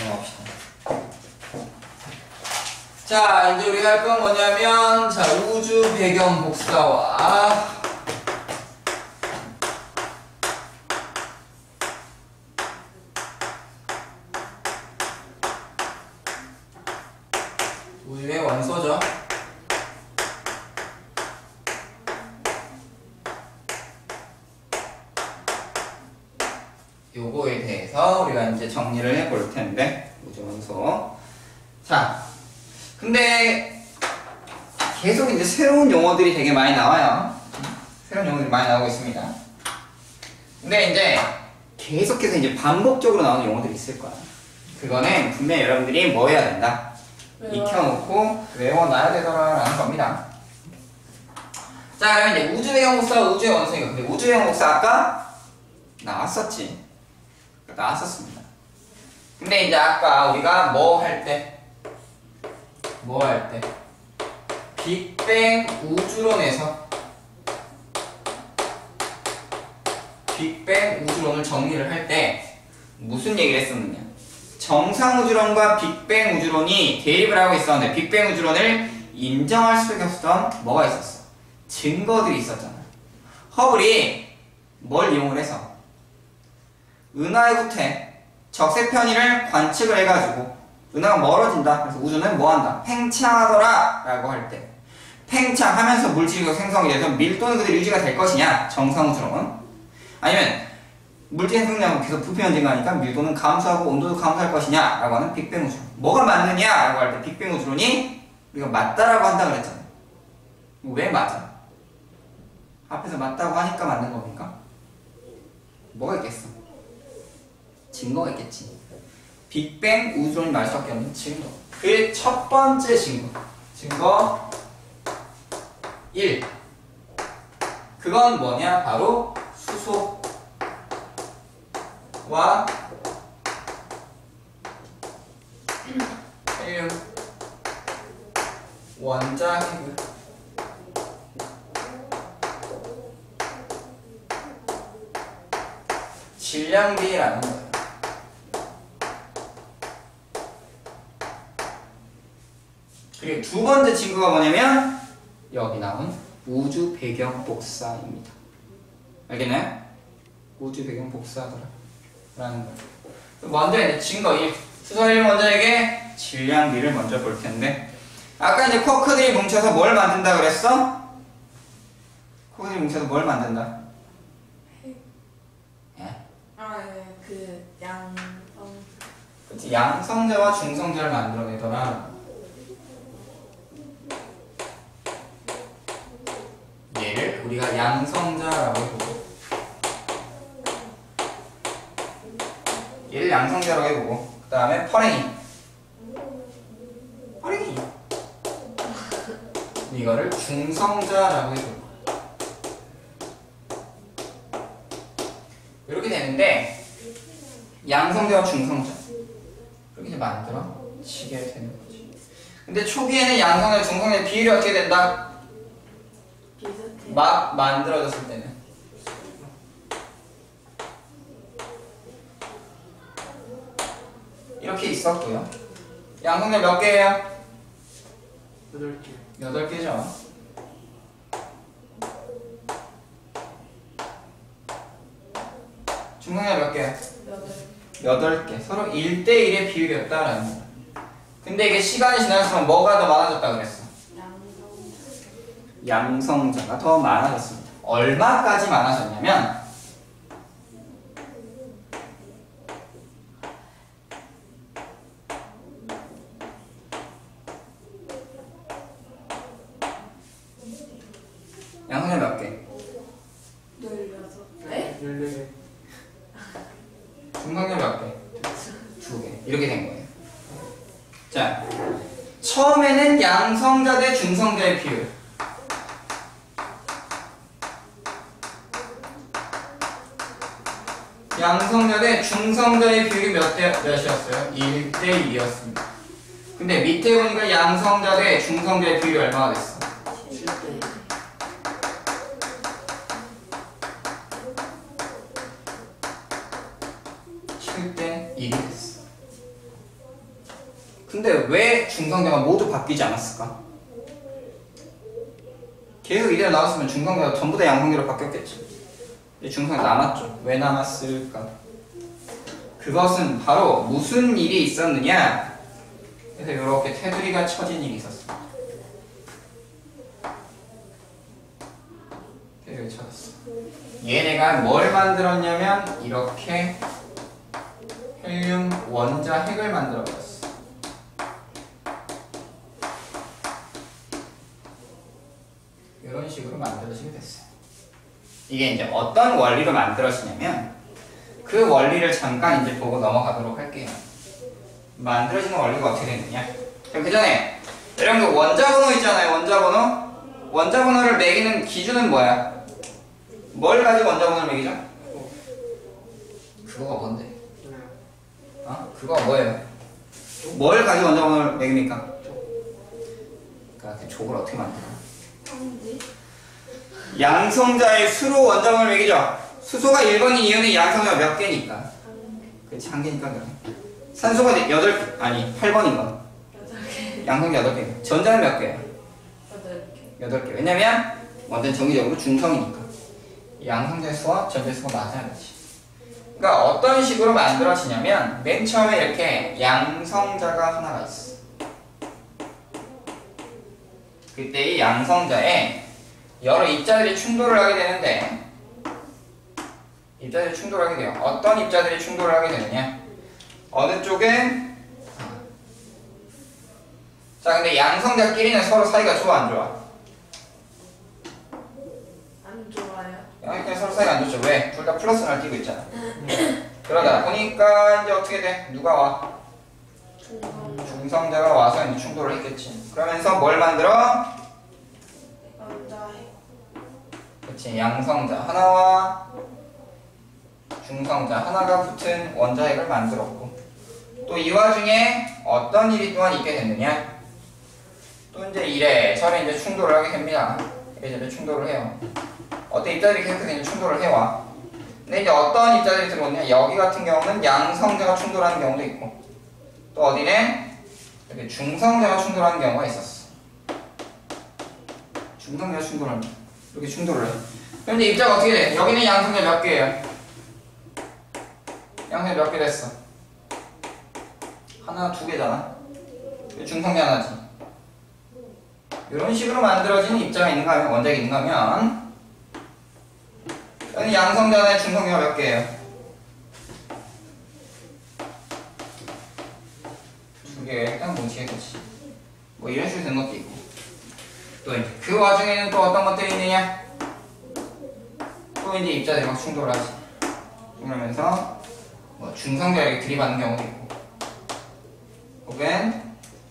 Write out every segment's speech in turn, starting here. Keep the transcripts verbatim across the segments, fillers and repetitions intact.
넘어갑시다. 자, 이제 우리가 할 건 뭐냐면, 자, 우주 배경 복사와 우주의 원소죠. 요거에 대해서 우리가 이제 정리를 해볼 텐데, 우주 원소. 자, 근데 계속 이제 새로운 용어들이 되게 많이 나와요. 새로운 용어들이 많이 나오고 있습니다. 근데 이제 계속해서 이제 반복적으로 나오는 용어들이 있을 거야. 그거는 분명히 여러분들이 뭐 해야 된다? 익혀놓고 외워놔야 되더라라는 겁니다. 자, 그러면 이제 우주 배경 복사, 우주의 원소니까. 근데 우주 배경 복사 아까 나왔었지. 나왔었습니다. 근데 이제 아까 우리가 뭐 할 때, 뭐 할 때, 빅뱅 우주론에서 빅뱅 우주론을 정리를 할 때 무슨 얘기를 했었느냐? 정상우주론과 빅뱅 우주론이 대립을 하고 있었는데 빅뱅 우주론을 인정할 수밖에 없었던 뭐가 있었어? 증거들이 있었잖아. 허블이 뭘 이용을 해서 은하의 후퇴, 적색 편의를 관측을 해가지고 은하가 멀어진다. 그래서 우주는 뭐한다? 팽창하더라 라고 할 때 팽창하면서 물질이 생성이 돼서 밀도는 그대로 유지가 될 것이냐? 정상우주론은. 아니면 물질 생성량은 계속 부피만 증가하니까 밀도는 감소하고 온도도 감소할 것이냐? 라고 하는 빅뱅 우주론. 뭐가 맞느냐? 라고 할 때 빅뱅 우주론이 우리가 맞다라고 한다 그랬잖아. 왜 맞아? 앞에서 맞다고 하니까 맞는 겁니까? 뭐가 있겠어? 증거가 있겠지. 빅뱅 우주론이 맞을 수밖에 없는 증거. 그의 첫 번째 증거. 증거 일. 그건 뭐냐? 바로 수소와 헬륨 원자핵을 질량비라는 거예요. 그리고 두 번째 증거가 뭐냐면 여기 나온 우주 배경 복사입니다. 알겠나요? 우주 배경 복사더라 라는 거예요. 먼저 이제 증거 일. 수소헬륨 원자에게 질량비를 먼저 볼 텐데, 아까 이제 쿼크들이 뭉쳐서 뭘 만든다 그랬어? 쿼크들이 뭉쳐서 뭘 만든다? 예? 아, 네. 그 양성. 그치, 양성자와 중성자를 만들어내더라. 얘를 우리가 양성자라고 해보고, 얘를 양성자라고 해보고, 그 다음에 퍼랭이, 퍼랭이 이거를 중성자라고 해보고, 이렇게 되는데 양성자와 중성자 이렇게 이제 만들어 지게 되는 거지. 근데 초기에는 양성자, 중성자의 비율이 어떻게 된다? 비슷해. 막 만들어졌을 때는 이렇게 있었고요. 양성자 몇 개예요? 여덟 개. 여덟 개죠. 중성자 몇 개야? 여덟. 여덟 개. 서로 일 대 일의 비율이었다라는 거야. 근데 이게 시간이 지날수록 뭐가 더 많아졌다 그랬어? 양성자. 양성자가 더 많아졌습니다. 얼마까지 많아졌냐면 양성자 몇 개? 열여섯 개? 열네 개. 중성자 몇 개? 두 개. 이렇게 된 거예요. 자, 처음에는 양성자 대 중성자의 비율. 양성자 대 중성자의 비율이 몇 대 몇이었어요? 일 대 이였습니다. 근데 밑에 보니까 양성자 대 중성자의 비율이 얼마가 됐어? 칠 대. 칠 대 일이 됐어. 근데 왜 중성자가 모두 바뀌지 않았을까? 계속 이대로 나왔으면 중성자가 전부 다 양성자로 바뀌었겠지. 근데 중성자 남았죠. 왜 남았을까? 그것은 바로 무슨 일이 있었느냐? 그래서 이렇게 테두리가 쳐진 일이 있었어. 테두리가 쳐졌어. 얘네가 뭘 만들었냐면 이렇게 헬륨 원자 핵을 만들어버렸어. 이런 식으로 만들어지게 됐어요. 이게 이제 어떤 원리로 만들어지냐면 그 원리를 잠깐 이제 보고 넘어가도록 할게요. 만들어지는 원리가 어떻게 되느냐? 그 전에 여러분들 원자 번호 있잖아요. 원자 번호. 원자 번호를 매기는 기준은 뭐야? 뭘 가지고 원자 번호를 매기죠? 그거가 뭔데? 어? 그거가 뭐예요? 뭘 가지고 원자 번호를 매깁니까? 그러니까 그 족을 어떻게 만들어? 황지? 양성자의 수로 원자 번호를 매기죠? 수소가 일 번인 이유는 양성자가 몇 개니까? 그렇지, 한 개니까 그래. 산소가 여덟 개, 아니 팔 번인 건 여덟 개. 양성자 여덟 개. 전자는 몇 개야? 여덟 개. 여덟 개. 왜냐면 완전 정기적으로 중성이니까. 양성자의 수와 전자의 수가 맞아야지. 그러니까 어떤 식으로 만들어지냐면 맨 처음에 이렇게 양성자가 하나가 있어. 그때 이 양성자에 여러 입자들이 충돌을 하게 되는데 입자들이 충돌하게 돼요. 어떤 입자들이 충돌을 하게 되느냐? 어느 쪽은 자 근데 양성자끼리는 서로 사이가 좋아 안 좋아? 안 좋아요. 양성자 서로 사이가 안 좋죠. 왜? 둘 다 플러스를 끼고 있잖아. 그러다 보니까 이제 어떻게 돼? 누가 와? 중성. 중성자가 와서 이제 충돌을 했겠지. 그러면서 뭘 만들어? 남자 핵. 그렇지. 양성자 하나와 중성자 하나가 붙은 원자핵을 만들었고 또 이 와중에 어떤 일이 또한 있게 됐느냐? 또 이제 이래저래 이제 충돌을 하게 됩니다. 이래저래 충돌을 해요. 어떤 입자들이 계속 이제 충돌을 해와. 근데 이제 어떤 입자들이 들어오냐? 여기 같은 경우는 양성자가 충돌하는 경우도 있고 또 어디는 이렇게 중성자가 충돌하는 경우가 있었어. 중성자가 충돌합니다. 이렇게 충돌을 해. 그럼 이제 입자가 어떻게 돼? 여기는 양성자 몇 개예요? 양성자 몇 개 됐어? 하나, 두 개잖아. 중성자 하나지. 이런 식으로 만들어지는 입자가 있는가 하면, 원자가 있는가 하면, 여기는 양성자 하나에 중성자가 몇 개예요? 두 개. 일단 뭉치겠지. 뭐 이런 식으로 된 것도 있고. 또 이제 그 와중에는 또 어떤 것들이 있느냐? 또 이제 입자들이 막 충돌을 하지. 그러면서 뭐 중성자가 이렇게 들이받는 경우도 있고. 혹은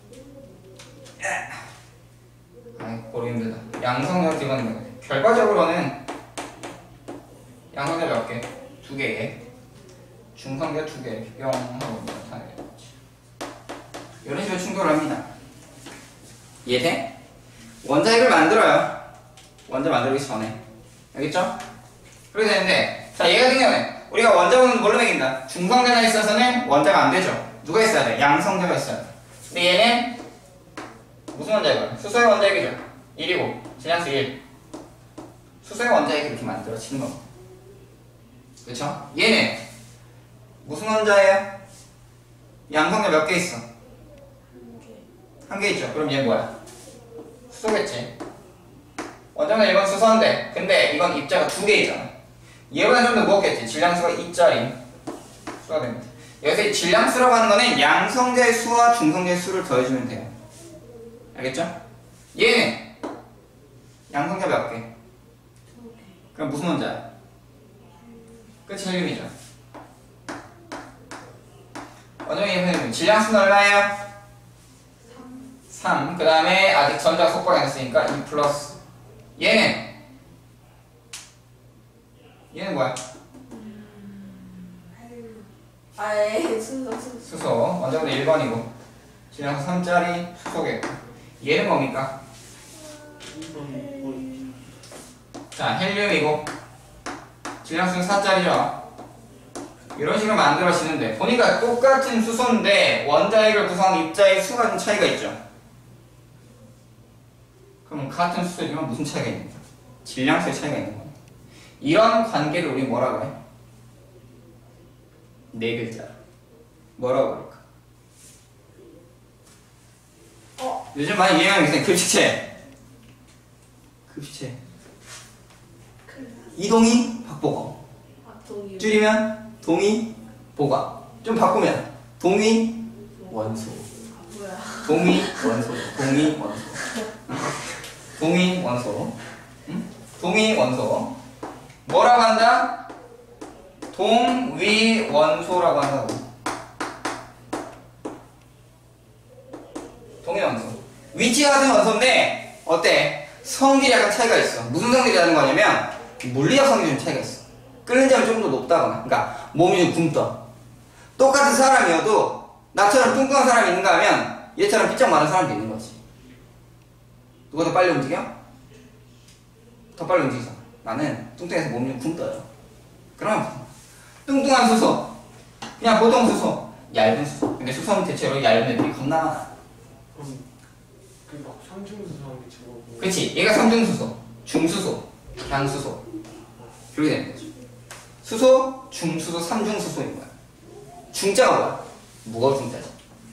아이 고르기 힘들다. 양성자가 들이받는 경우. 결과적으로는 양성자 몇 개? 두 개에 중성자 두 개 이렇게 뿅 하고 나타나게 되지. 이런 식으로 충돌을 합니다. 이해돼? 원자핵을 만들어요. 원자 만들기 전에. 알겠죠? 그렇게 되는데, 자, 얘 같은 경우는 우리가 원자는 뭘로 매긴다? 중성자가 있어서는 원자가 안 되죠. 누가 있어야 돼? 양성자가 있어야 돼. 근데 얘는 무슨 원자이고? 수소의 원자이죠. 일이고, 질량수 일. 수소의 원자핵이 이렇게 만들어지는 겁니다. 그렇죠? 얘는 무슨 원자예요? 양성자 몇 개 있어? 한 개. 한 개 있죠. 그럼 얘는 뭐야? 수소겠지. 원자는 이건 수소인데, 근데 이건 입자가 두 개 있잖아. 얘보다 좀 더 무겁겠지. 질량수가 이짜리 수가 됩니다. 여기서 이 질량수라고 하는 거는 양성자의 수와 중성자의 수를 더해주면 돼요. 알겠죠? 얘는 양성자 몇 개? 두 개. 그럼 무슨 원자야? 끝이 헬륨이죠. 원자의 헬륨. 질량수는 얼마예요? 삼. 삼. 그 다음에 아직 전자가 속박이 안 됐으니까 이 플러스. 얘는 얘는 뭐야? 아예 순서 순서. 수소. 원자보다 일 번이고 질량수 삼짜리 수소겠고. 얘는 뭡니까? 자, 헬륨이고 질량수는 사짜리죠. 이런 식으로 만들어지는데 보니까 똑같은 수소인데 원자핵을 구성하는 입자의 수가 좀 차이가 있죠. 그럼 같은 수소지만 무슨 차이가 있는 거야? 질량수의 차이가 있는 거야. 이런 관계를 우리 뭐라고 해? 네 글자. 뭐라고 그럴까? 어? 요즘 많이 유행하는 게 급식체. 급식체. 이동희 박보검. 아, 동의. 줄이면 동의 보가. 좀 바꾸면 동의 원소. 아, 뭐야. 동의 원소. 동의 원소. 동의 원소. 응? 동의 원소. 뭐라고 한다? 동위 원소라고 한다고. 동위 원소. 위치가 같은 원소인데 어때? 성질이 약간 차이가 있어. 무슨 성질이 다른 거냐면 물리학 성질이 좀 차이가 있어. 끓는 점이 좀 더 높다거나, 그러니까 몸이 좀 굶떠. 똑같은 사람이어도 나처럼 뚱뚱한 사람이 있는가 하면 얘처럼 삐쩍 마른 사람도 있는 거지. 누가 더 빨리 움직여? 더 빨리 움직이잖아. 나는 뚱뚱해서 몸이 좀 굶떠요. 그럼 뚱뚱한 수소, 그냥 보통 수소, 얇은 수소. 근데 수소는 대체로 얇은 애들이 겁나 많아. 그럼 그막 삼중수소하는 게 저거고. 그렇지. 얘가 삼중수소, 중수소, 양수소 이렇게 되는 거지. 수소, 중수소, 삼중수소인 거야. 중자가 뭐야? 무거운 중자지.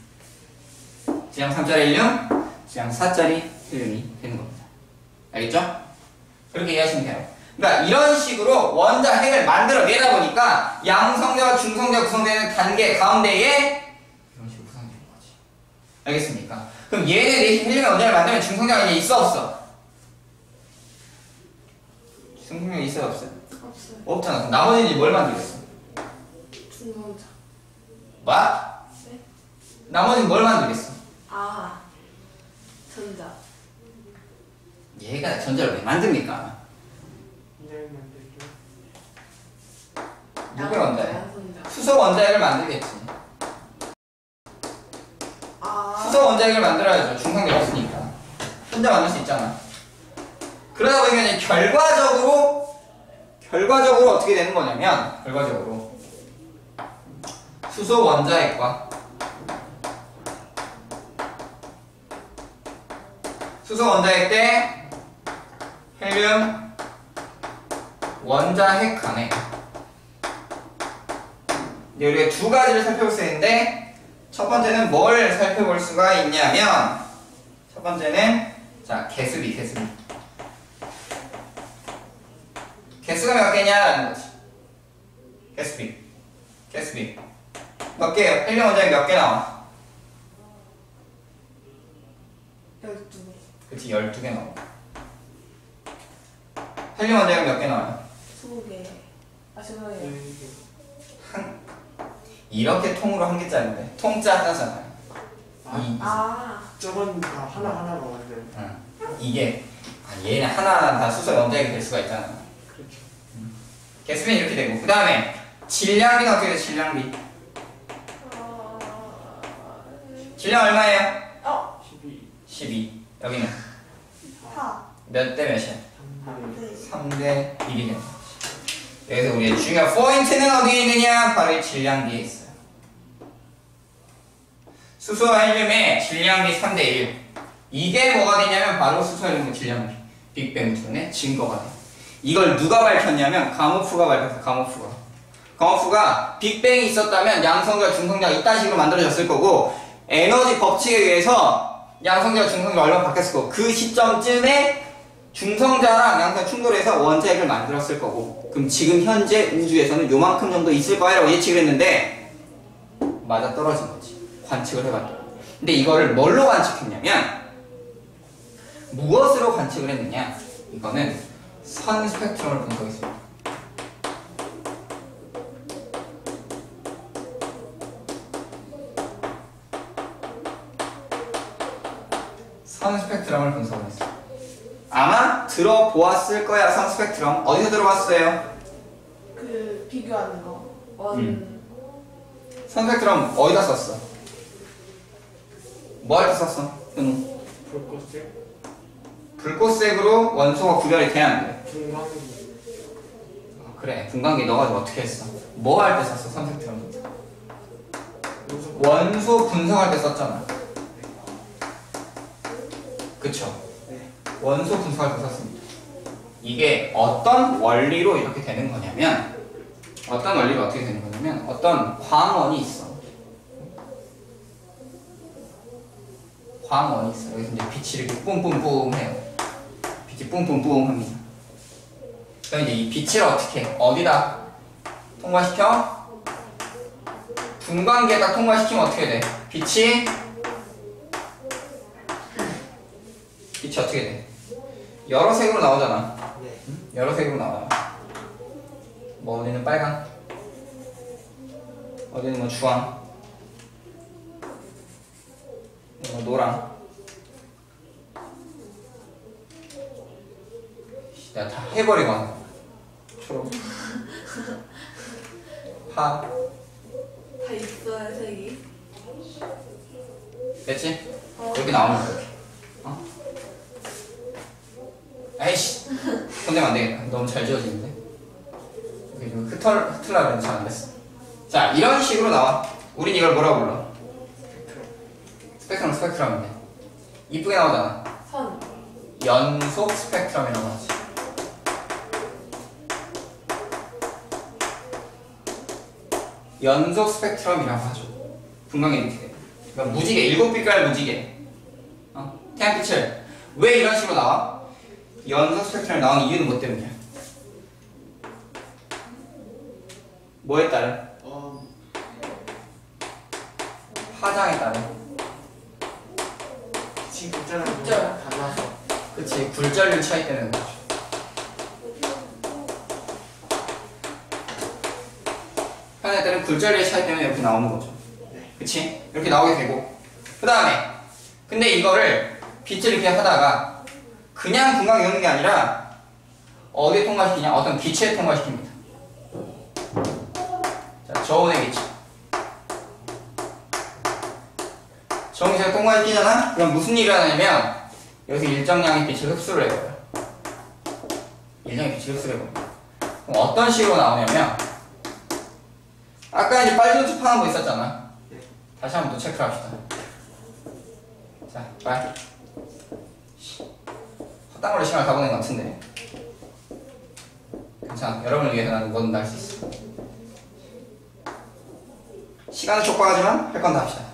지양 삼짜리 헬륨, 지양 사짜리 헬륨이 되는 겁니다. 알겠죠? 그렇게 이해하시면 돼요. 그러니까 이런 식으로 원자핵을 만들어내다 보니까 양성자와 중성자가 구성되는 단계 가운데에 이런 식으로 구성되는 거지. 알겠습니까? 그럼 얘네 대신 헬륨의 원자를 만들면 중성자가 이제 있어 없어? 중성자가 있어요 없어요? 없어요. 없잖아. 그럼 나머지는 이제 뭘 만들겠어? 중성자. 뭐? 네? 나머지는 뭘 만들겠어? 아. 전자. 얘가 전자를 왜 만듭니까? 인자를 만들죠. 누구의 원자핵? 양성자. 수소 원자핵을 만들겠지. 아. 수소 원자핵을 만들어야죠. 중성자가 없으니까. 혼자 만들 수 있잖아. 그러다 보니까 이제 결과적으로 결과적으로 어떻게 되는 거냐면 결과적으로 수소 원자핵과 수소 원자핵 대 헬륨 원자핵 간에 이제 우리가 두 가지를 살펴볼 수 있는데 첫 번째는 뭘 살펴볼 수가 있냐면 첫 번째는 자 개수비 개수비 개수가 몇 개냐라는 거지. 개수비 개수비 몇 개예요? 헬륨 원자핵 몇 개 나와? 열두 개. 그치 열두 개 나와. 헬륨 원자핵 몇 개 나와요? 스무 개. 아, 죄송해요. 네. 한 이렇게 통으로 한 개짜리인데 통짜 하나잖아요. 아, 이, 아. 저건 다 하나 하나 먹었는데. 응. 이게 아, 얘는 하나하나 다 수소 원자핵이 될 수가 있잖아. 그렇죠. 개수비는 이렇게 되고 그 다음에 질량비는 어떻게 돼? 질량비 어. 질량 얼마예요? 어. 십이. 십이. 여기는 사. 몇 대 몇이야? 삼 대. 네. 삼 대 일이 되는 거지. 그래서 우리의 중요한 포인트는 어디에 있느냐? 바로 이 질량비에 있어요. 수소와 헬륨의 질량비 삼 대 일. 이게 뭐가 되냐면 바로 수소 헬륨의 질량비. 빅뱅 우주론의 증거가 돼요. 이걸 누가 밝혔냐면 가모프가 밝혔어. 가모프가. 가모프가 빅뱅이 있었다면 양성자, 중성자가 이딴 식으로 만들어졌을 거고 에너지 법칙에 의해서 양성자와 중성자가 얼마 바뀌었을 거고 그 시점쯤에 중성자랑 양성자 충돌해서 원자핵을 만들었을 거고 그럼 지금 현재 우주에서는 요만큼 정도 있을 거야라고 예측을 했는데 맞아 떨어진 거지. 관측을 해봤더니. 근데 이거를 뭘로 관측했냐면 무엇으로 관측을 했느냐? 이거는 선 스펙트럼을 분석했습니다. 선 스펙트럼을 분석을 했어요. 아마 들어보았을 거야. 선 스펙트럼 어디서 들어봤어요? 그 비교하는 거. 원. 음. 선 스펙트럼 어디다 썼어? 뭐 할 때 썼어? 현우. 불꽃색. 불꽃색으로 원소가 구별이 돼야 안 돼. 중광. 아, 그래 분광기 넣어가지고 어떻게 했어? 뭐 할 때 썼어? 삼색트럼 원소 분석할 때 썼잖아. 그쵸? 네. 원소 분석할 때 썼습니다. 이게 어떤 원리로 이렇게 되는 거냐면 어떤 원리로 어떻게 되는 거냐면 어떤 광원이 있어. 광원이 있어. 여기서 이제 빛이 이렇게 뿜뿜뿜 해요. 빛이 뿜뿜뿜 합니다. 그럼 이제 이 빛을 어떻게 해? 어디다 통과시켜? 분광기에다 통과시키면 어떻게 돼? 빛이 빛이 어떻게 돼? 여러 색으로 나오잖아. 네. 여러 색으로 나와요. 뭐 어디는 빨강, 어디는 뭐 주황, 뭐 노랑. 내가 다 해버리고 하는 거야. 초록, 파, 다 있어요, 색이. 됐지? 어. 이렇게 나오는 거야. 어? 아이씨, 손대면 안 되겠다. 너무 잘 지워지는데. 여기 좀 흩을, 흩으려고 했는데 잘 안 됐어. 자, 이런 식으로 나와. 우린 이걸 뭐라고 불러? 스펙트럼, 스펙트럼인데. 이쁘게 나오잖아. 선. 연속 스펙트럼이라고 하지. 연속 스펙트럼이라고 하죠. 분광이 이렇게 돼. 그러니까 무지개, 일곱 빛깔 무지개. 어? 태양빛을 왜 이런 식으로 나와? 연속 스펙트럼이 나오는 이유는 뭐 때문이야? 뭐에 따른? 어, 파장에 따른. 지금 있잖아요. 굴절. 달라서. 그치, 굴절률 차이 때문에 그렇죠. 파장에 따른 굴절률 차이 때문에 이렇게 나오는 거죠. 네. 그치? 이렇게 나오게 되고 그 다음에 근데 이거를 빛을 이렇게 하다가 그냥 분광이 오는 게 아니라 어디에 통과시키냐? 어떤 기체에 통과시킵니다. 자, 저온의 기체. 저온 기체가 통과시키잖아? 그럼 무슨 일이 일어나냐면 여기서 일정량의 빛을 흡수를 해버려요. 일정량의 빛을 흡수를 해버려요. 그럼 어떤 식으로 나오냐면 아까 이제 빨리 흡하는 거 있었잖아. 다시 한번 또 체크를 합시다. 자, 빨리. 헛당으로 시간을 다 보낸 것 같은데. 괜찮아. 여러분을 위해서 나는 뭐든 다 할 수 있어. 시간은 촉박하지만 할 건 다 합시다.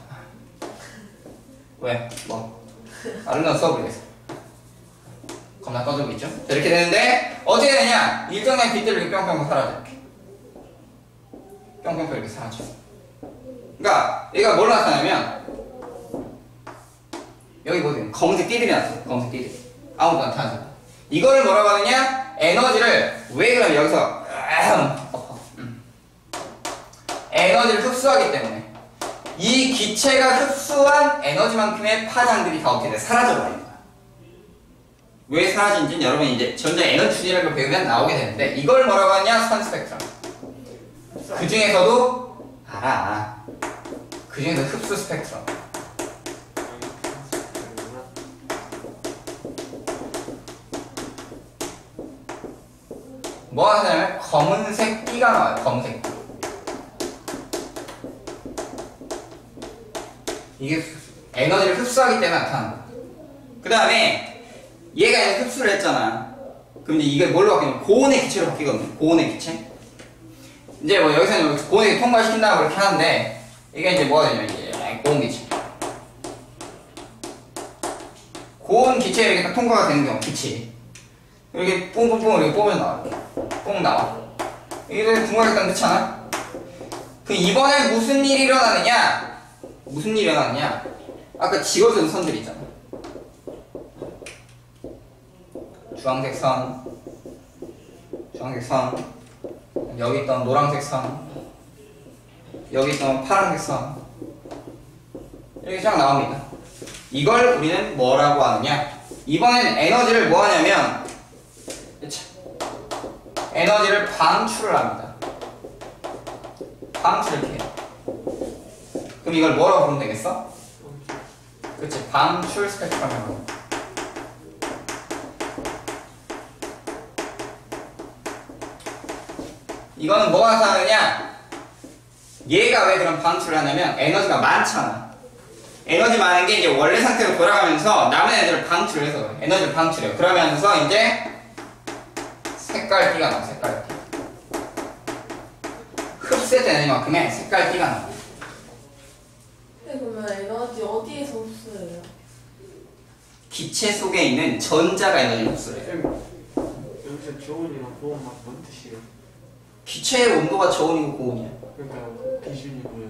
왜? 뭐? 아름다운 수업을 위해서. 겁나 떠들고 있죠? 자, 이렇게 되는데 어떻게 되냐? 일정량의 빛들을 이렇게 뿅뿅뿅 사라져. 이렇게. 뿅뿅뿅 이렇게 사라져. 그러니까 얘가 뭘로 나타나냐면 여기 보세요. 검은색 띠들이 나타나요. 검은색 띠들이. 아무도 나타나지 않아. 이거를 뭐라고 하느냐? 에너지를 왜 그러면 여기서 음. 에너지를 흡수하기 때문에 이 기체가 흡수한 에너지만큼의 파장들이 다 어떻게 돼? 사라져버리는 거야. 왜 사라진지는 여러분이 이제 전자 에너지 추진을 배우면 나오게 되는데 이걸 뭐라고 하냐? 선 스펙트럼. 그 중에서도 알아. 그 중에서 흡수 스펙트럼. 뭐 하냐면 검은색 띠가 나와요. 검은색 띠. 이게 에너지를 흡수하기 때문에 나타나는 거야. 그 다음에 얘가 이제 흡수를 했잖아. 그럼 이제 이게 뭘로 바뀌냐면 고온의 기체로 바뀌거든요. 고온의 기체. 이제 뭐 여기서는 고온에 통과시킨다고 그렇게 하는데 이게 이제 뭐가 되냐면 이제 고온 기체. 고온 기체에 이렇게 딱 통과가 되는 경우 기체. 이렇게 뽕뽕뽕 이렇게 뽕면 나와. 뽕 나와. 이게 분광했다는 그렇잖아. 그 이번에 무슨 일이 일어나느냐? 무슨 일이 일어나느냐? 아까 지워진 선들 있잖아. 주황색 선, 주황색 선, 여기 있던 노란색 선, 여기 있던 파란색 선, 이렇게 쫙 나옵니다. 이걸 우리는 뭐라고 하느냐? 이번엔 에너지를 뭐 하냐면, 에너지를 방출을 합니다. 방출을 이렇게 해요. 그럼 이걸 뭐라고 부르면 되겠어? 그치, 방출 스펙트럼이라고 합니다. 이거는 뭐가 나타나느냐? 얘가 왜 그런 방출을 하냐면 에너지가 많잖아. 에너지 많은 게 이제 원래 상태로 돌아가면서 남은 애들을 방출해서 그래. 에너지를 방출해요. 그러면서 이제 색깔띠가 나와. 색깔띠. 흡수된 에너지만큼의 색깔띠가 나와. 근데 그러면 에너지 어디에서 흡수해요? 기체 속에 있는 전자가 에너지를 흡수해요. 여기서 저온이랑 고온 막 뭔 뜻이에요? 기체의 온도가 저온이고 고온이야. 그러니까 그 기준이 뭐예요?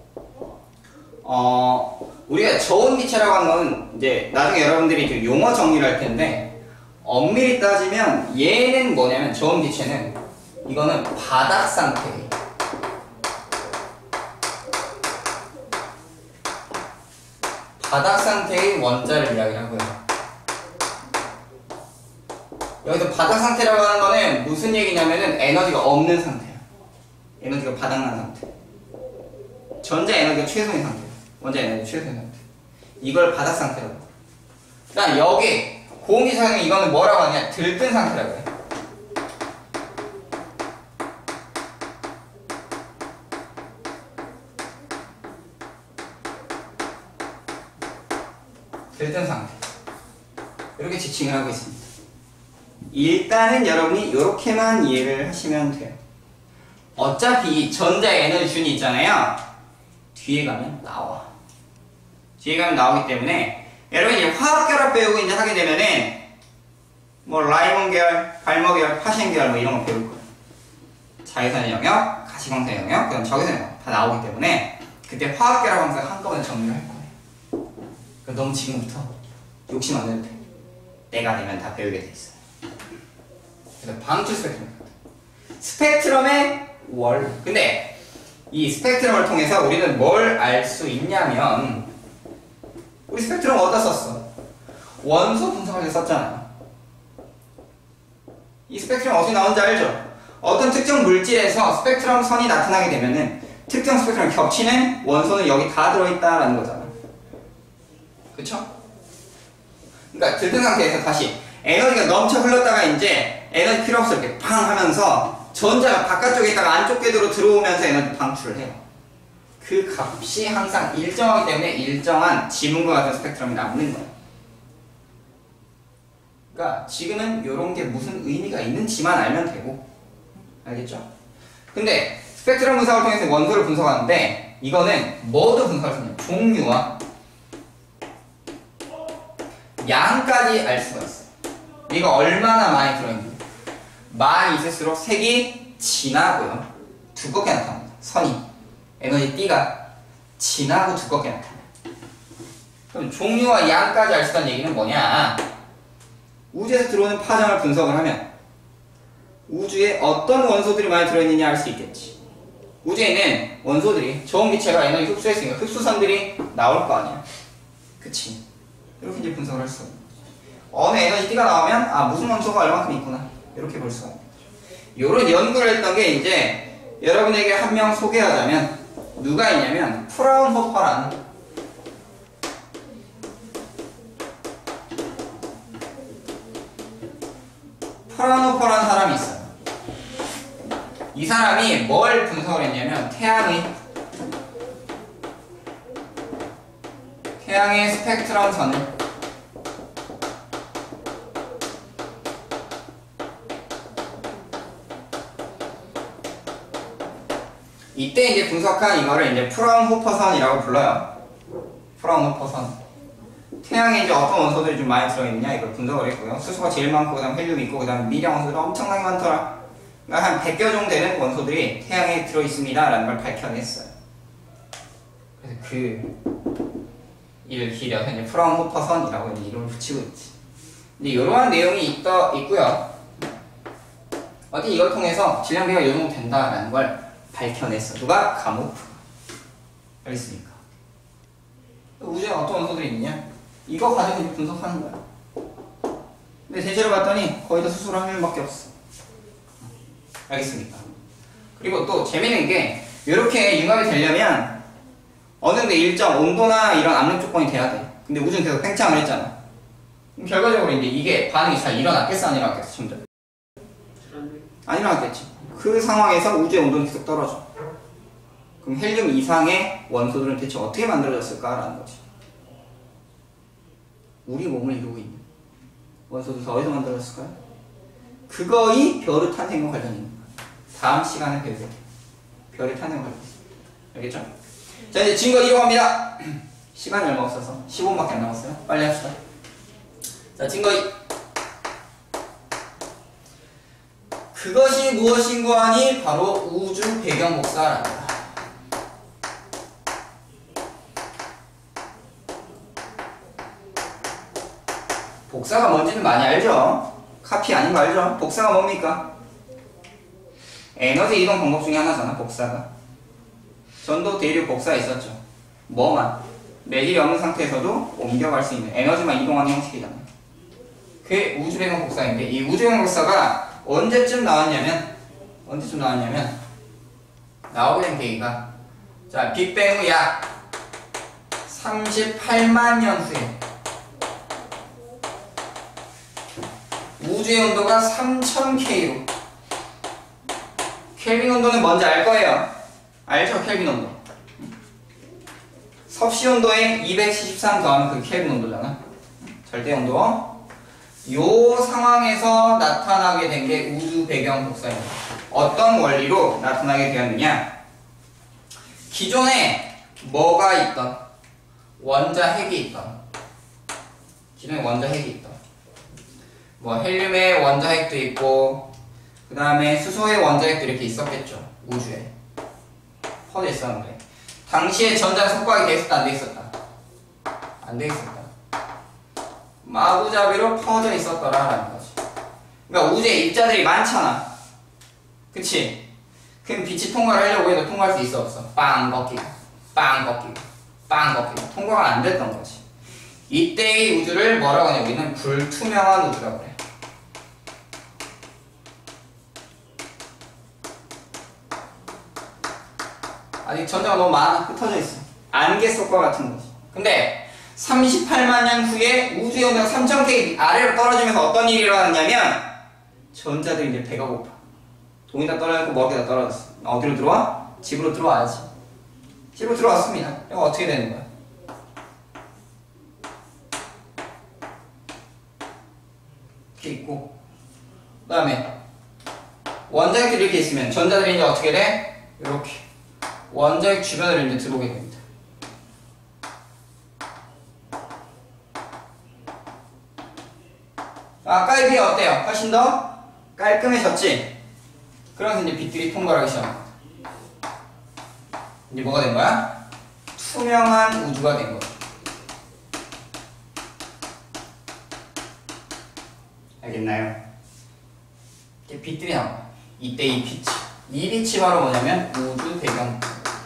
어, 우리가 저온 기체라고 하는 건 이제 나중에 여러분들이 그 용어 정리를 할 텐데 엄밀히 따지면 얘는 뭐냐면 저온 기체는 이거는 바닥 상태예요. 바닥 상태의 원자를 이야기하고요. 여기서 바닥 상태라고 하는 거는 무슨 얘기냐면은 에너지가 없는 상태야. 에너지가 바닥난 상태. 전자 에너지가 최소인 상태. 원자 에너지 최소인 상태. 이걸 바닥 상태라고. 그다음 여기 고온기체는 이거는 뭐라고 하냐? 들뜬 상태라고 해. 들뜬 상태. 이렇게 지칭을 하고 있습니다. 일단은 여러분이 이렇게만 이해를 하시면 돼요. 어차피 전자 에너지 준이 있잖아요. 뒤에 가면 나와. 뒤에 가면 나오기 때문에 여러분 이제 화학결합 배우고 이제 하게 되면은 뭐 라이몬 계열, 발모 계열, 파신 계열 뭐 이런 거 배울 거예요. 자외선 영역, 가시광선 영역, 그다음 적외선 영역 다 나오기 때문에 그때 화학결합 항상 한꺼번에 정리를 할 거예요. 그러니까 너무 지금부터 욕심 안 내도 돼. 내가 되면 다 배우게 돼 있어요. 그래서 방출 스펙트럼. 스펙트럼의 월. 근데 이 스펙트럼을 통해서 우리는 뭘 알 수 있냐면 우리 스펙트럼 어디다 썼어? 원소 분석할 때 썼잖아요. 이 스펙트럼 어디서 나오는지 알죠? 어떤 특정 물질에서 스펙트럼 선이 나타나게 되면은 특정 스펙트럼이 겹치는 원소는 여기 다 들어있다라는 거잖아. 그쵸? 그러니까 들뜬 상태에서 다시 에너지가 넘쳐 흘렀다가 이제 에너지 필요 없을 때 팡 하면서 전자가 바깥쪽에 있다가 안쪽 궤도로 들어오면서 에너지 방출을 해요. 그 값이 항상 일정하기 때문에 일정한 지문과 같은 스펙트럼이 남는 거예요. 그러니까 지금은 이런 게 무슨 의미가 있는지만 알면 되고, 알겠죠? 근데 스펙트럼 분석을 통해서 원소를 분석하는데 이거는 뭐도 분석할 수 있는 종류와 양까지 알 수가 있어요. 이거 얼마나 많이 들어있는지. 많이 있을수록 색이 진하고요. 두껍게 나타납니다. 선이. 에너지 D가 진하고 두껍게 나타나요. 그럼 종류와 양까지 알 수 있다는 얘기는 뭐냐? 우주에서 들어오는 파장을 분석을 하면 우주에 어떤 원소들이 많이 들어있느냐 알 수 있겠지. 우주에 있는 원소들이 저온기체가 에너지 흡수했으니까 흡수선들이 나올 거 아니야. 그치? 이렇게 이제 분석을 할 수가 있는 거죠. 어느 에너지 D가 나오면 아 무슨 원소가 얼마큼 있구나 이렇게 볼 수가 있는 거죠. 이런 연구를 했던 게 이제 여러분에게 한 명 소개하자면 누가 있냐면 프라운호퍼라는 프라운호퍼라는 사람이 있어요. 이 사람이 뭘 분석을 했냐면 태양의 태양의 스펙트럼 선을 이때 이제 분석한 이거를 이제 프라운호퍼 선이라고 불러요. 프라운호퍼 선. 태양에 이제 어떤 원소들이 좀 많이 들어있느냐 이걸 분석을 했고요. 수소가 제일 많고 그다음 헬륨이 있고 그다음 미량 원소들이 엄청나게 많더라. 그러니까 한 백 개 정도 되는 원소들이 태양에 들어있습니다라는 걸 밝혀냈어요. 그래서 그 이를 길어서 이제 프라운호퍼 선이라고 이제 이름을 붙이고 있지. 근데 이러한 내용이 있더, 있고요. 어디 이걸 통해서 질량비가 이 정도 된다라는 걸 밝혀냈어. 누가? 가모프가. 알겠습니까? 우주에 어떤 원소들이 있느냐? 이거 가지고 이제 분석하는 거야. 근데 대체로 봤더니 거의 다 수소랑 헬륨밖에 없어. 알겠습니까? 그리고 또 재밌는 게 이렇게 융합이 되려면 어느 정도 일정 온도나 이런 압력 조건이 돼야 돼. 근데 우주는 계속 팽창을 했잖아. 그럼 결과적으로 이제 이게 반응이 잘 일어났겠어? 안 일어났겠어? 점점? 안 일어났겠지. 그 상황에서 우주의 온도는 계속 떨어져. 그럼 헬륨 이상의 원소들은 대체 어떻게 만들어졌을까라는 거지. 우리 몸을 이루고 있는 원소들 어디서 만들어졌을까요? 그거이 별의 탄생과 관련이 있는 거야. 다음 시간에 배우게 별의 탄생과 관련이 있어. 알겠죠? 자, 이제 증거 이용합니다. 시간이 얼마 없어서 십오 분밖에 안 남았어요. 빨리 합시다. 자, 증거 이. 그것이 무엇인고 하니 바로 우주 배경 복사랍니다. 복사가 뭔지는 많이 알죠? 카피 아닌 거 알죠? 복사가 뭡니까? 에너지 이동 방법 중에 하나잖아, 복사가. 전도, 대류, 복사 있었죠. 뭐만? 매질이 없는 상태에서도 옮겨갈 수 있는 에너지만 이동하는 형식이잖아요. 그게 우주 배경 복사인데, 이 우주 배경 복사가 언제쯤 나왔냐면, 언제쯤 나왔냐면, 나오게 된 계기가, 자, 빅뱅 후 약 삼십팔만 년 후에, 우주의 온도가 삼천 켈빈으로, 켈빈 온도는 뭔지 알 거예요. 알죠? 켈빈 온도. 섭씨 온도에 이백칠십삼 더하면 그 켈빈 온도잖아. 절대 온도. 요 상황에서 나타나게 된 게 우주 배경 복사입니다. 어떤 원리로 나타나게 되었느냐? 기존에 뭐가 있던, 원자 핵이 있던, 기존에 원자 핵이 있던, 뭐 헬륨의 원자 핵도 있고, 그 다음에 수소의 원자 핵도 이렇게 있었겠죠. 우주에 퍼져 있었는데, 당시에 전자 속박이 돼 있었다, 안 돼 있었다? 안 돼 있었다. 마구잡이로 퍼져 있었더라라는 거지. 그러니까 우주에 입자들이 많잖아. 그치? 그럼 빛이 통과를 하려고 해도 통과할 수 있어 없어? 빵 걷기고 빵 걷기고 빵 걷기고 통과가 안 됐던 거지. 이때의 우주를 뭐라고 하냐, 우리는 불투명한 우주라고 그래. 아직 전자가 너무 많아. 흩어져 있어. 안개 속과 같은 거지. 근데 삼십팔만 년 후에 우주의 온도가 삼천 켈빈 아래로 떨어지면서 어떤 일이 일어났냐면, 전자들이 이제 배가 고파. 돈이 다 떨어졌고 먹을 게 다 떨어졌어. 어디로 들어와? 집으로 들어와야지. 집으로 들어왔습니다. 이거 어떻게 되는 거야? 이렇게 있고, 그 다음에 원자핵들이 이렇게 있으면 전자들이 이제 어떻게 돼? 이렇게 원자핵 주변으로 이제 들어오게 됩니다. 아까에 비해 어때요? 훨씬 더 깔끔해졌지? 그러면서 이제 빛들이 통과하기 시작합니다. 이제 뭐가 된 거야? 투명한 우주가 된 거야. 알겠나요? 이렇게 빛들이 나와. 이때 이 빛이. 이 빛이 바로 뭐냐면 우주 배경.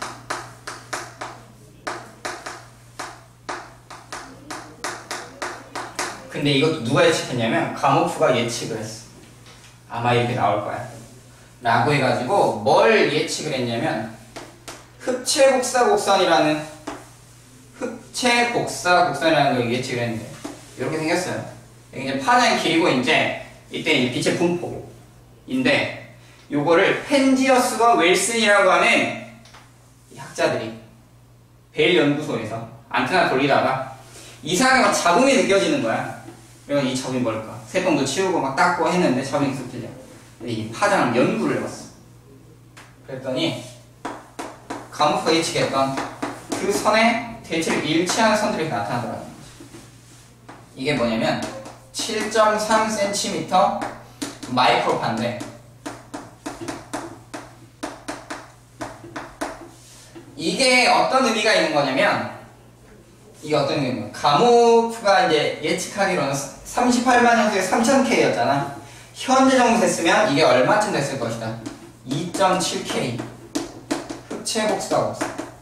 근데 이것도 누가 예측했냐면 가모프가 예측을 했어. 아마 이렇게 나올 거야 라고 해가지고 뭘 예측을 했냐면 흑체 복사 곡선이라는 흑체 복사 곡선이라는 걸 예측을 했는데, 이렇게 생겼어요. 이제 파장이 길고 이제 이때 이제 빛의 분포인데, 요거를 펜지어스와 웰슨이라고 하는 학자들이 베일 연구소에서 안테나 돌리다가 이상하게 막 잡음이 느껴지는 거야. 그래서 이 잡음이 뭘까? 새똥도 치우고 막 닦고 했는데 잡음이 계속 들려. 근데 이 파장을 연구를 해봤어. 그랬더니 가모프가 예측했던 그 선에 대체로 일치하는 선들이 나타나더라고요. 이게 뭐냐면 칠 점 삼 센티미터 마이크로파인데, 이게 어떤 의미가 있는 거냐면, 이게 어떤 의미냐면 가모프가 이제 예측하기로는 삼십팔만 년 후에 삼천 켈이었잖아. 현재 정도 됐으면 이게 얼마쯤 됐을 것이다? 이 점 칠 켈. 흑체 복사 곡선.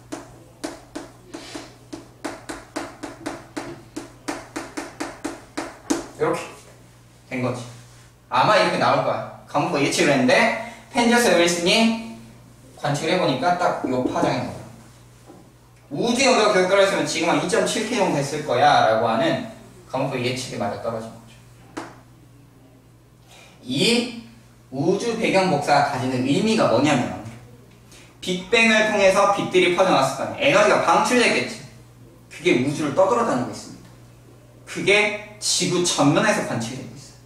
이렇게 된 거지. 아마 이렇게 나올 거야. 가모프가 예측을 했는데 펜지어스 윌슨이 관측을 해보니까 딱 이 파장이 나와. 우주의 온도가 계속 떨어졌으면 지금 한 이 점 칠 켈 정도 됐을 거야 라고 하는 가모프의 예측이 맞아 떨어진 거죠. 이 우주 배경 복사가 가지는 의미가 뭐냐면 빅뱅을 통해서 빛들이 퍼져나왔을 거 아니에요. 에너지가 방출됐겠지. 그게 우주를 떠돌아다니고 있습니다. 그게 지구 전면에서 관측이 되고 있어요.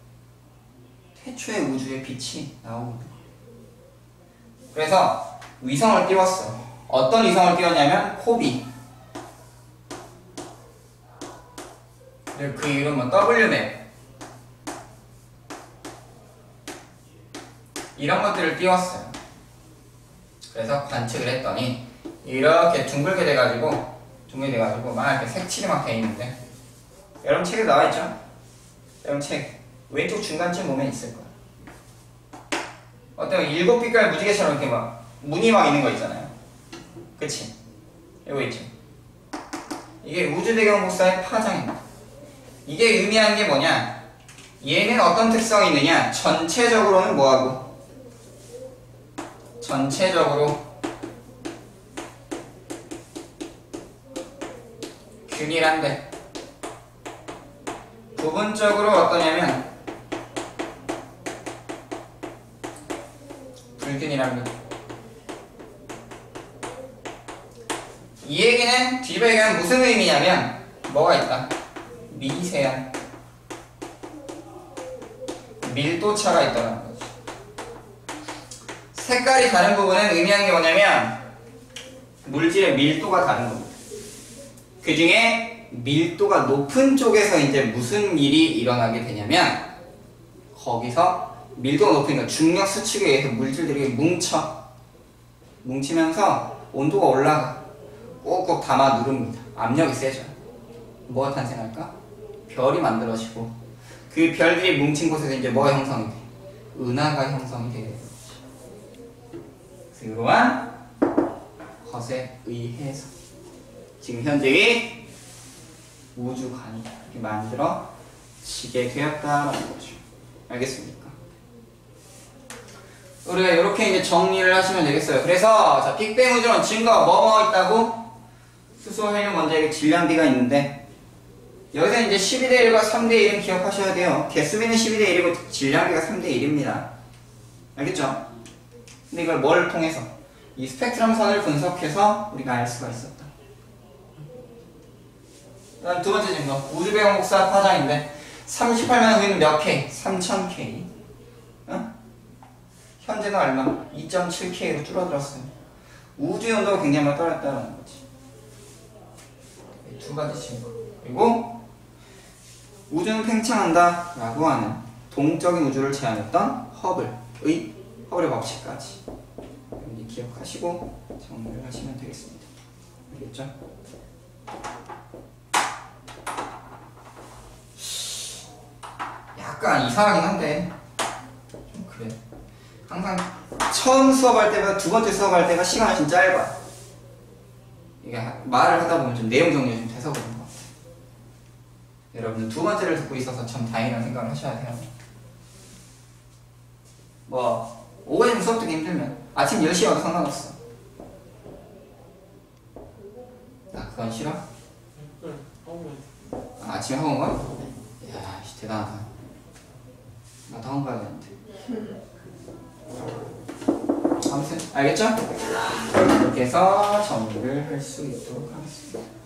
태초의 우주의 빛이 나오고 있는 거예요. 그래서 위성을 띄웠어요. 어떤 위성을 띄웠냐면 코비. 그리고 그 이름은 더블유맵. 이런 것들을 띄웠어요. 그래서 관측을 했더니 이렇게 둥글게 돼가지고 둥글게 돼가지고 막 이렇게 색칠이 막 돼 있는데 여러분 책에 나와 있죠? 여러분 책 왼쪽 중간쯤 보면 있을 거예요. 어떤 일곱 빛깔 무지개처럼 이렇게 막 무늬 막 있는 거 있잖아요. 그치? 이거 있죠? 이게 우주 배경 복사의 파장입니다. 이게 의미하는 게 뭐냐? 얘는 어떤 특성이 있느냐? 전체적으로는 뭐하고? 전체적으로 균일한데 부분적으로 어떠냐면 불균일합니다. 이 얘기는 뒷배경은 무슨 의미냐면 뭐가 있다? 미세한 밀도차가 있다는 거지. 색깔이 다른 부분은 의미하는 게 뭐냐면 물질의 밀도가 다른 겁니다. 그 중에 밀도가 높은 쪽에서 이제 무슨 일이 일어나게 되냐면 거기서 밀도가 높으니까 중력 수축에 의해서 물질들이 뭉쳐 뭉치면서 온도가 올라가 꼭꼭 담아 누릅니다. 압력이 세죠. 뭐가 탄생할까? 별이 만들어지고 그 별들이 뭉친 곳에서 이제 뭐가 형성이 돼? 은하가 형성이 되게 되는 거지. 이러한 것에 의해서 지금 현재의 우주관이 이렇게 만들어지게 되었다라는 거죠. 알겠습니까? 우리가 이렇게 이제 정리를 하시면 되겠어요. 그래서 자, 빅뱅 우주론 증거 뭐뭐 있다고? 수소, 헬륨, 원자핵의 질량비가 있는데 여기서 이제 십이 대 일과 삼 대 일은 기억하셔야 돼요. 개수비는 십이 대 일이고 질량비가 삼 대 일입니다. 알겠죠? 근데 이걸 뭘 통해서? 이 스펙트럼 선을 분석해서 우리가 알 수가 있었다. 그다음 두 번째 증거. 우주 배경 복사 파장인데 삼십팔만 후에는 몇 K? 삼천 K. 어? 현재는 얼마? 이 점 칠 K로 줄어들었어요. 우주의 온도가 굉장히 많이 떨어졌다는 거지. 두 가지 증거. 그리고 우주는 팽창한다 라고 하는 동적인 우주를 제안했던 허블의 허블의 법칙까지 여러분이 기억하시고 정리를 하시면 되겠습니다. 알겠죠? 약간 이상하긴 한데 좀 그래. 항상 처음 수업할 때보다 두 번째 수업할 때가 시간이 좀 짧아. 이게 말을 하다 보면 좀 내용 정리가 좀 돼서 그런 것 같아요. 여러분은 두 번째를 듣고 있어서 참 다행이라는 생각을 하셔야 돼요. 뭐 오후에 수업 듣기 힘들면 아침 열 시에 와도 상관없어. 나 그건 싫어? 응, 학원. 아, 아침에 학원 가? 이야, 대단하다. 나도 학원 가야 되는데. 아무튼 알겠죠? 이렇게 해서 정리를 할 수 있도록 하겠습니다.